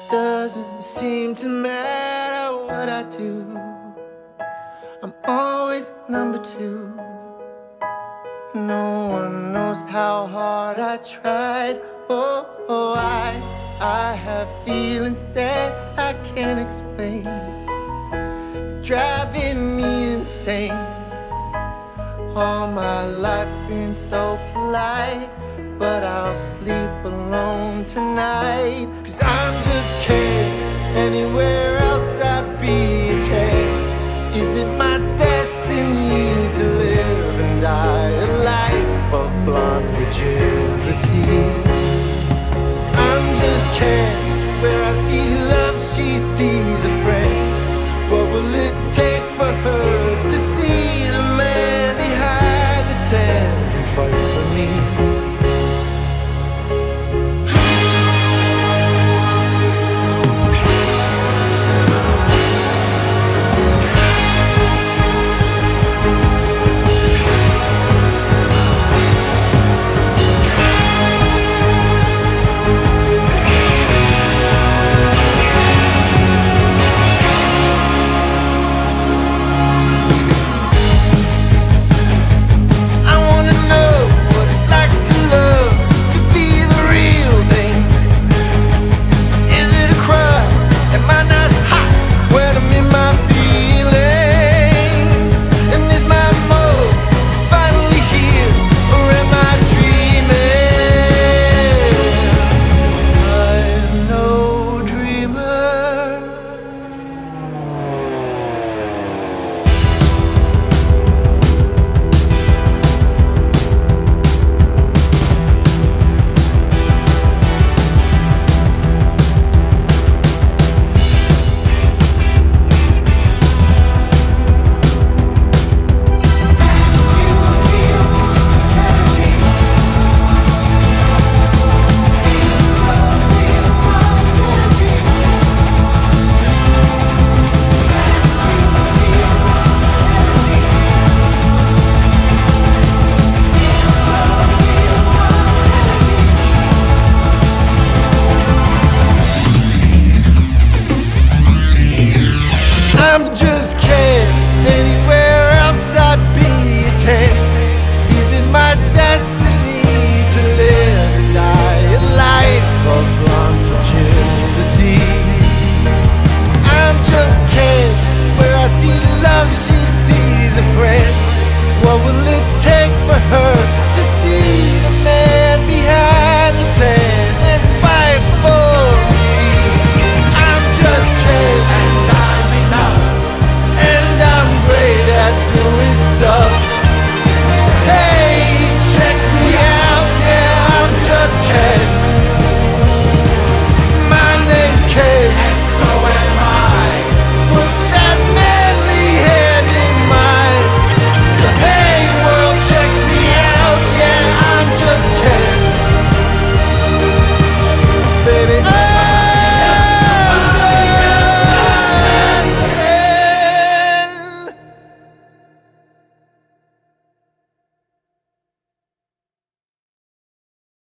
doesn't seem to matter what I do. I'm always number two. No one knows how hard I tried. Oh, I have feelings that I can't explain, driving me insane. All my life been so polite, but I'll sleep alone tonight. 'Cause I'm just kidding anywhere